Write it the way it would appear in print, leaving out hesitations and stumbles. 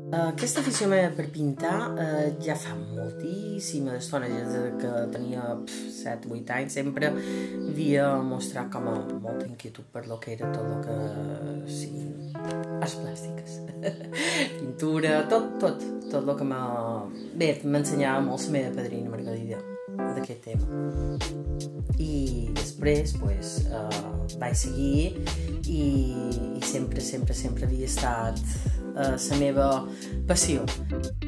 Aquesta afició meva per pintar ja fa moltíssima estona, ja des que tenia 7-8 anys, sempre havia mostrat com a molta inquietud per lo que era tot el que siguin arts plàstiques, pintura, tot el que m'ensenyava molt la meva padrina Margarida d'aquest tema. I després vaig seguir i sempre havia estat la meva passió.